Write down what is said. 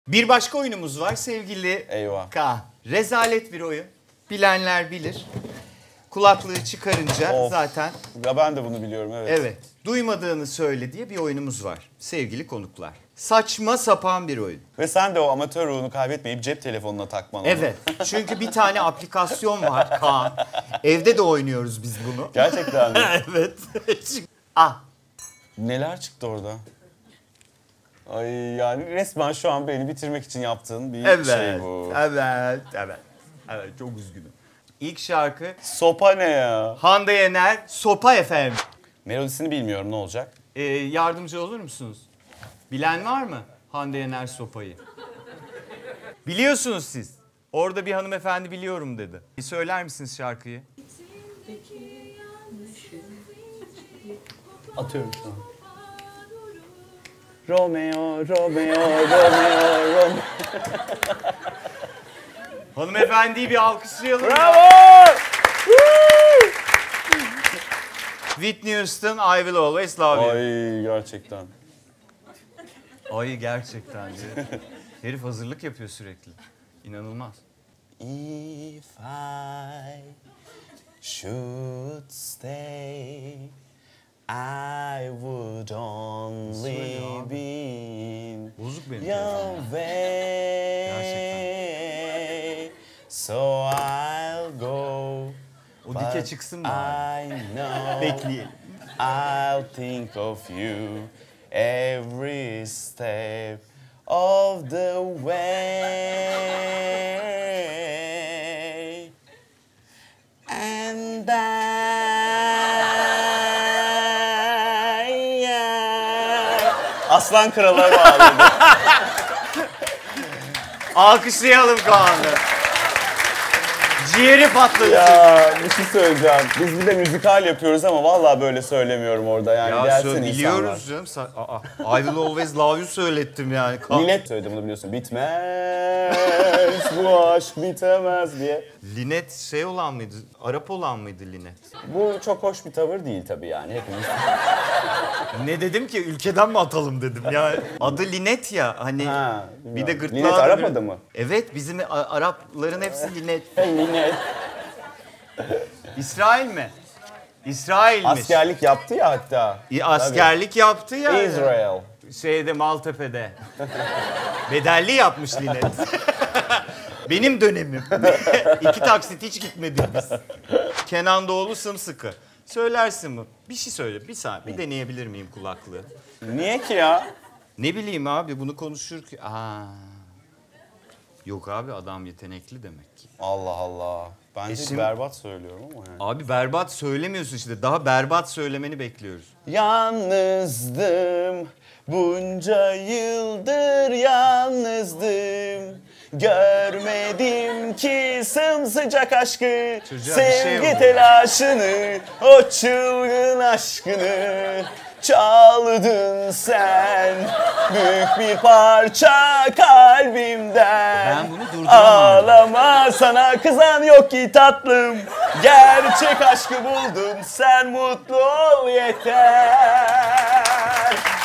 Bir başka oyunumuz var sevgili Eyvah. Kaan. Rezalet bir oyun. Bilenler bilir. Kulaklığı çıkarınca Of. zaten... Ya ben de bunu biliyorum, evet. Evet. Duymadığını söyle diye bir oyunumuz var sevgili konuklar. Saçma sapan bir oyun. Ve sen de o amatör ruhunu kaybetmeyip cep telefonuna takman onu. Evet. Çünkü bir tane aplikasyon var Kaan. Evde de oynuyoruz biz bunu. Gerçekten mi? Evet. Ah. Neler çıktı orada? Ay yani resmen şu an beni bitirmek için yaptığın bir Evet. şey bu. Evet. Evet. Evet. Çok üzgünüm. İlk şarkı Sopa ne ya? Hande Yener, Sopa efendim. Melodisini bilmiyorum, ne olacak? Yardımcı olur musunuz? Bilen var mı Hande Yener Sopa'yı? Biliyorsunuz siz. Orada bir hanımefendi biliyorum dedi. Bir söyler misiniz şarkıyı? Atıyorum şu an. Romeo, Romeo, Romeo, Romeo. Hanımefendiyi bir alkışlayalım. Bravo! Whitney Houston, I Will Always Love You. Ay gerçekten. Ay gerçekten diyor. Herif hazırlık yapıyor sürekli. İnanılmaz. If I should stay, I would only be in Bozuk benim your way. So I'll go. O dike çıksın mı abi? I know. Bekleyelim. I'll think of you every step of the way. And Aslan Kral'a bağladı. Alkışlayalım Kaan'ı. Ciğeri patladı. Ya bir şey söyleyeceğim. Biz bir de müzikal yapıyoruz ama vallahi böyle söylemiyorum orada yani. Ya Gelsin biliyoruz canım. I Will Always Love You söylettim yani. Linet söyledi bunu, biliyorsun. Bitmez bu aşk bitemez diye. Linet şey olan mıydı? Arap olan mıydı Linet? Bu çok hoş bir tavır değil tabii yani hepimiz. Ne dedim ki ülkeden mi atalım dedim ya. Adı Linet ya hani Ha, bir de gırtlağı. Linet Arap adı mı? Evet bizim Arapların hepsi Linet. Linet. İsrail mi? İsrail'miş. Askerlik yaptı ya hatta. Askerlik yaptı ya. Tabii. Israel. Şeyde Maltepe'de. Bedelli yapmış Linet. Benim dönemim. 2 taksit hiç gitmedik biz. Kenan Doğulu sımsıkı. Söylersin mi? Bir şey söyle. Bir saniye. Bir deneyebilir miyim kulaklığı? Niye ki ya? Ne bileyim abi bunu konuşur ki. Yok abi adam yetenekli demek ki. Allah Allah. Bence şimdi- berbat söylüyorum ama yani. Abi berbat söylemiyorsun işte. Daha berbat söylemeni bekliyoruz. Yalnızdım, bunca yıldır yalnızdım. Görmedim ki sımsıcak aşkı, Çocuğa bir şey sevgi oldu. telaşını, o çılgın aşkını. Çaldın sen büyük bir parça kalbimden. Ben bunu durduramam. Ağlama, sana kızan yok ki tatlım. Gerçek aşkı buldum, sen mutlu ol yeter.